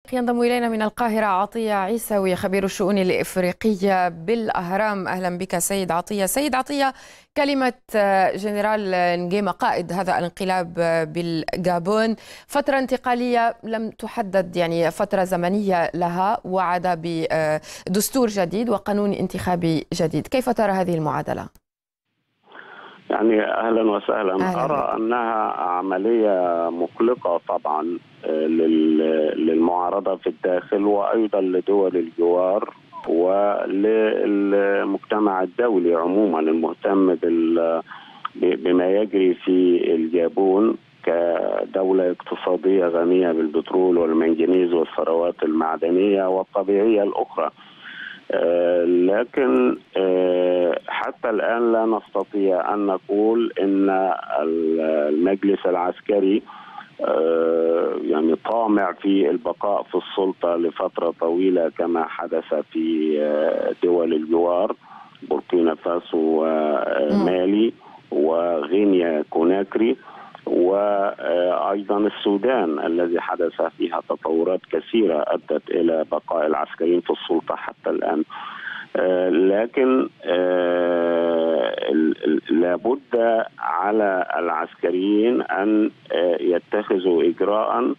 ينضم إلينا من القاهرة عطية عيسوي خبير الشؤون الإفريقية بالأهرام. أهلا بك سيد عطية. سيد عطية، كلمة جنرال نجيما قائد هذا الانقلاب بالغابون، فترة انتقالية لم تحدد يعني فترة زمنية لها، وعد بدستور جديد وقانون انتخابي جديد، كيف ترى هذه المعادلة؟ يعني أهلا وسهلا. أهلا أرى بك. أنها عملية مقلقة طبعا للمعارضة في الداخل وأيضا لدول الجوار وللمجتمع الدولي عموما المهتم بما يجري في الجابون كدولة اقتصادية غنية بالبترول والمنجنيز والثروات المعدنية والطبيعية الأخرى. لكن حتى الآن لا نستطيع أن نقول أن المجلس العسكري يعني طامع في البقاء في السلطة لفترة طويلة كما حدث في دول الجوار بوركينا فاسو ومالي وغينيا كوناكري، وأيضا السودان الذي حدث فيها تطورات كثيرة أدت إلى بقاء العسكريين في السلطة حتى الآن. لكن لابد على العسكريين أن يتخذوا إجراء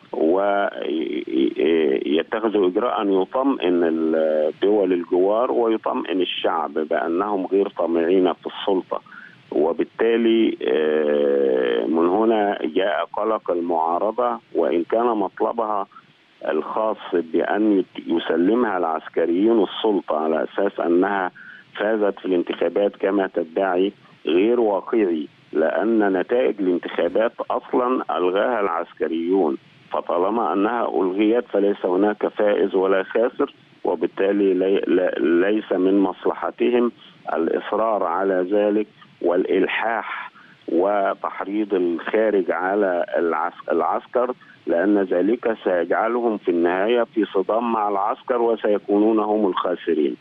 يطمئن دول الجوار ويطمئن الشعب بأنهم غير طامعين في السلطة، وبالتالي من هنا جاء قلق المعارضة، وإن كان مطلبها الخاص بأن يسلمها العسكريين السلطة على أساس أنها فازت في الانتخابات كما تدعي غير واقعي، لأن نتائج الانتخابات أصلا ألغاها العسكريون، فطالما أنها ألغيت فليس هناك فائز ولا خاسر، وبالتالي ليس من مصلحتهم الإصرار على ذلك والإلحاح وتحريض الخارج على العسكر، لأن ذلك سيجعلهم في النهاية في صدام مع العسكر وسيكونون هم الخاسرين.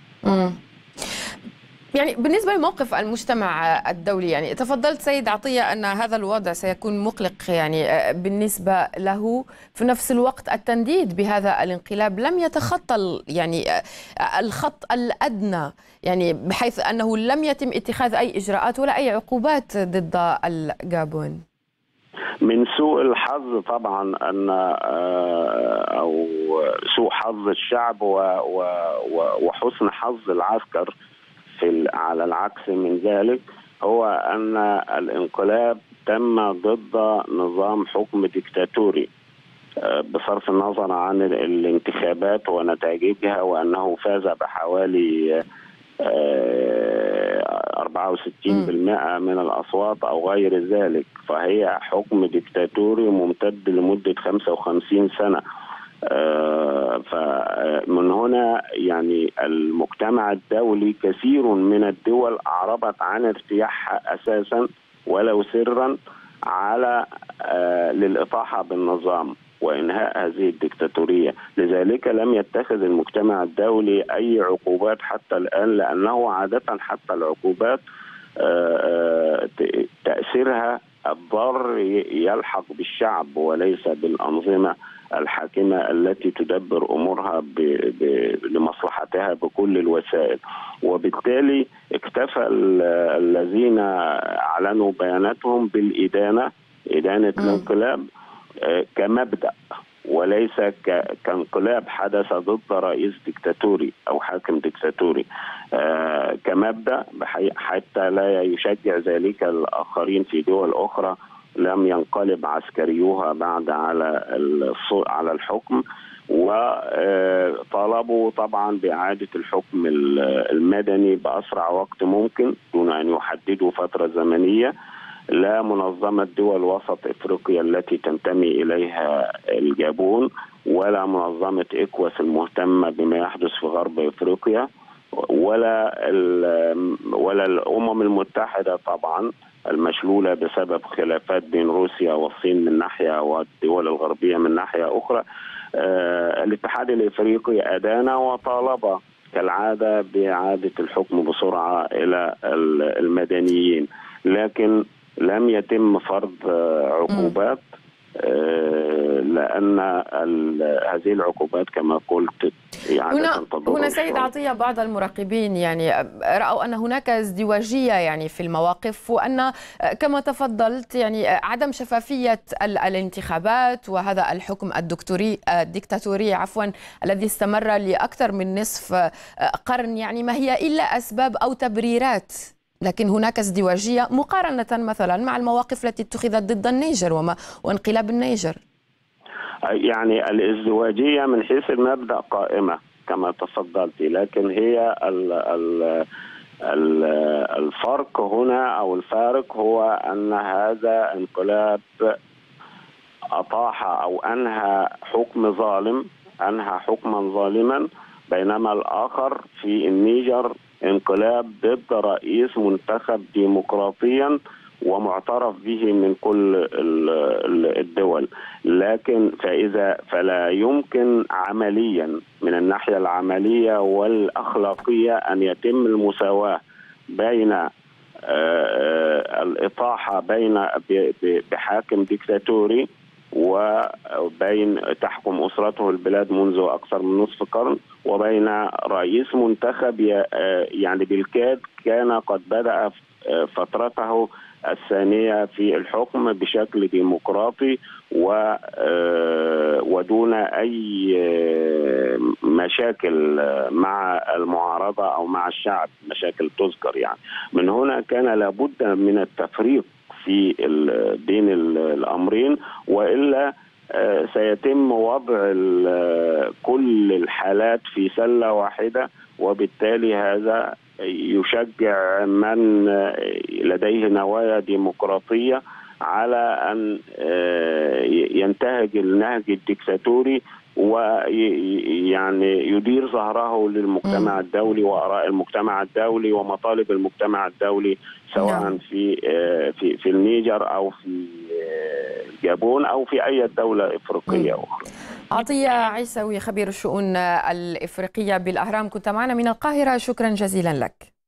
يعني بالنسبة لموقف المجتمع الدولي، يعني تفضلت سيد عطية أن هذا الوضع سيكون مقلق يعني بالنسبة له، في نفس الوقت التنديد بهذا الانقلاب لم يتخطى يعني الخط الأدنى، يعني بحيث أنه لم يتم اتخاذ أي إجراءات ولا أي عقوبات ضد الغابون. من سوء الحظ طبعا أن أو سوء حظ الشعب وحسن حظ العسكر على العكس من ذلك هو أن الانقلاب تم ضد نظام حكم ديكتاتوري بصرف النظر عن الانتخابات ونتائجها، وأنه فاز بحوالي 64% من الأصوات أو غير ذلك، فهي حكم ديكتاتوري ممتد لمدة 55 سنة. فمن هنا يعني المجتمع الدولي كثير من الدول أعربت عن ارتياحها أساسا ولو سرا على للإطاحة بالنظام وإنهاء هذه الدكتاتورية. لذلك لم يتخذ المجتمع الدولي أي عقوبات حتى الآن، لأنه عادة حتى العقوبات تأثيرها الضار يلحق بالشعب وليس بالأنظمة الحاكمة التي تدبر أمورها لمصلحتها بكل الوسائل. وبالتالي اكتفى الذين أعلنوا بياناتهم بالإدانة، إدانة الانقلاب كمبدأ وليس كانقلاب حدث ضد رئيس ديكتاتوري أو حاكم ديكتاتوري، كمبدأ حتى لا يشجع ذلك الآخرين في دول أخرى لم ينقلب عسكريوها بعد على الحكم، وطالبوا طبعا بإعادة الحكم المدني بأسرع وقت ممكن دون أن يحددوا فترة زمنية. لا منظمة دول وسط إفريقيا التي تنتمي إليها الجابون ولا منظمة إكواس المهتمة بما يحدث في غرب إفريقيا ولا الأمم المتحدة طبعا المشلولة بسبب خلافات بين روسيا والصين من ناحية والدول الغربية من ناحية أخرى. الاتحاد الإفريقي أدان وطالب كالعادة بإعادة الحكم بسرعة إلى المدنيين، لكن لم يتم فرض عقوبات لأن هذه العقوبات كما قلت هنا سيد عطية، بعض المراقبين يعني رأوا أن هناك ازدواجية يعني في المواقف، وأن كما تفضلت يعني عدم شفافية الانتخابات، وهذا الحكم الدكتاتوري الذي استمر لأكثر من نصف قرن، يعني ما هي إلا أسباب أو تبريرات، لكن هناك ازدواجية مقارنة مثلا مع المواقف التي اتخذت ضد النيجر وانقلاب النيجر. يعني الازدواجية من حيث المبدأ قائمة كما تفضلت، لكن هي الفرق هنا أو الفارق هو أن هذا انقلاب أطاح أو أنهى حكم ظالم، أنهى حكما ظالما، بينما الآخر في النيجر انقلاب ضد رئيس منتخب ديمقراطيا ومعترف به من كل الدول. لكن فلا يمكن عمليا من الناحية العملية والأخلاقية أن يتم المساواة بين الإطاحة بحاكم ديكتاتوري وبين تحكم أسرته البلاد منذ أكثر من نصف قرن، وبين رئيس منتخب يعني بالكاد كان قد بدأ فترته الثانية في الحكم بشكل ديمقراطي ودون أي مشاكل مع المعارضة أو مع الشعب، مشاكل تذكر. يعني من هنا كان لابد من التفريق في بين الأمرين، وإلا سيتم وضع كل الحالات في سلة واحدة، وبالتالي هذا يشجع من لديه نوايا ديمقراطية على أن ينتهج النهج الديكتاتوري ويعني يدير ظهره للمجتمع الدولي وآراء المجتمع الدولي ومطالب المجتمع الدولي، سواء في النيجر أو في الجابون أو في أي دولة إفريقية أخرى. عطية عيسوي، خبير الشؤون الإفريقية بالأهرام، كنت معنا من القاهرة، شكرا جزيلا لك.